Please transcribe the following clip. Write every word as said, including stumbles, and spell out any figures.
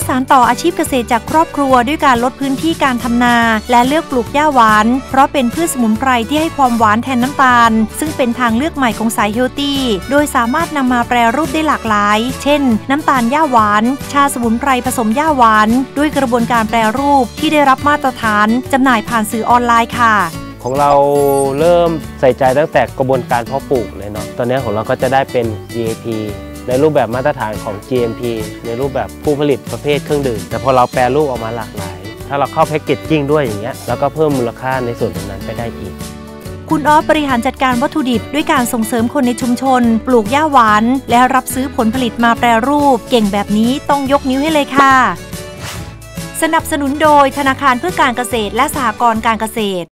สานต่ออาชีพเกษตรจากครอบครัวด้วยการลดพื้นที่การทำนาและเลือกปลูกหญ้าหวานเพราะเป็นพืชสมุนไพรที่ให้ความหวานแทนน้ำตาลซึ่งเป็นทางเลือกใหม่ของสายเฮลตี้โดยสามารถนำมาแปรรูปได้หลากหลายเช่นน้ำตาลหญ้าหวานชาสมุนไพรผสมหญ้าหวานด้วยกระบวนการแปรรูปที่ได้รับมาตรฐานจำหน่ายผ่านสื่อออนไลน์ค่ะของเราเริ่มใส่ใจตั้งแต่กระบวนการเพาะปลูกเลยเนาะตอนนี้ของเราก็จะได้เป็น จี เอ พี ในรูปแบบมาตรฐานของ จี เอ็ม พี ในรูปแบบผู้ผลิตประเภทเครื่องดื่มแต่พอเราแปรรูปออกมาหลากหลายถ้าเราเข้าแพ็กเกจจิ้งด้วยอย่างเงี้ยแล้วก็เพิ่มมูลค่าในส่วนตรงนั้นไปได้อีกคุณออฟบริหารจัดการวัตถุดิบด้วยการส่งเสริมคนในชุมชนปลูกหญ้าหวานและรับซื้อผลผลิตมาแปรรูปเก่งแบบนี้ต้องยกนิ้วให้เลยค่ะสนับสนุนโดยธนาคารเพื่อการเกษตรและสหกรณ์การเกษตร